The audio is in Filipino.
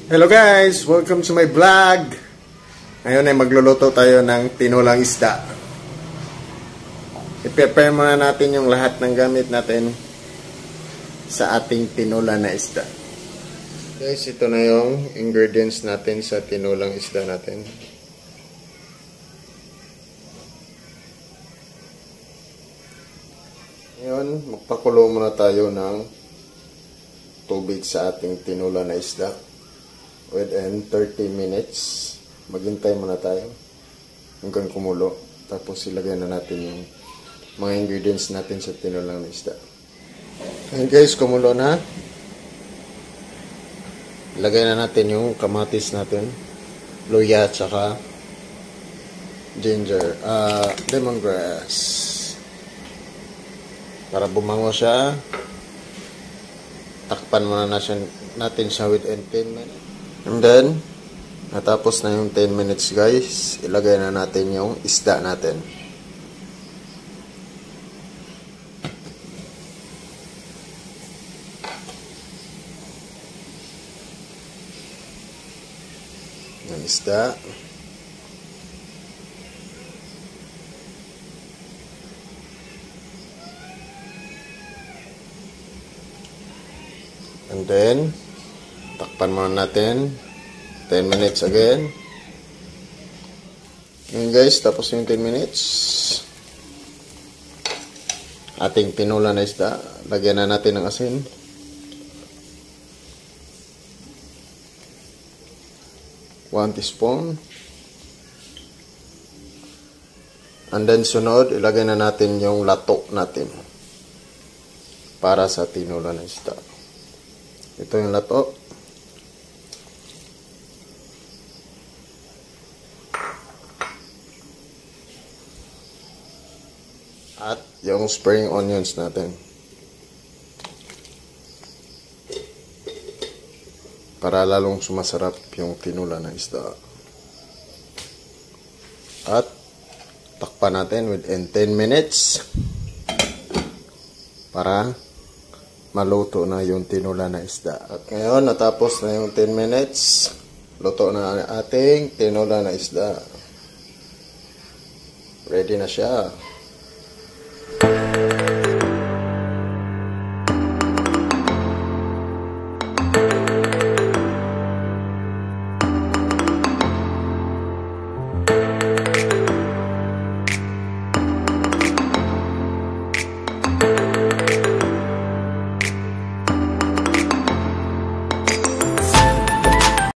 Hello guys! Welcome to my vlog! Ngayon ay magluluto tayo ng tinulang isda. I-prepare muna natin yung lahat ng gamit natin sa ating tinula na isda. Guys, ito na yung ingredients natin sa tinulang isda natin. Ngayon, magpakulo muna tayo ng tubig sa ating tinula na isda. Within 30 minutes, maghintay muna tayo hanggang kumulo. Tapos ilagay na natin yung mga ingredients natin sa tinulang na isda. And guys, kumulo na. Ilagay na natin yung kamatis natin, luya, tsaka ginger, lemongrass. Para bumango siya, takpan muna natin siya within 10 minutes. And then, natapos na yung 10 minutes guys, ilagay na natin yung isda natin. Yung isda. And then, takpan muna natin 10 minutes again. Ngayon guys, tapos yung 10 minutes, ating tinula na isda, lagyan na natin ng asin. One teaspoon. And then sunod, ilagay na natin yung lato natin para sa tinula na isda. Ito yung lato. At yung spring onions natin. Para lalong sumasarap yung tinula na isda. At takpan natin within 10 minutes para maluto na yung tinula na isda. At ngayon, natapos na yung 10 minutes. Luto na ang ating tinula na isda. Ready na siya.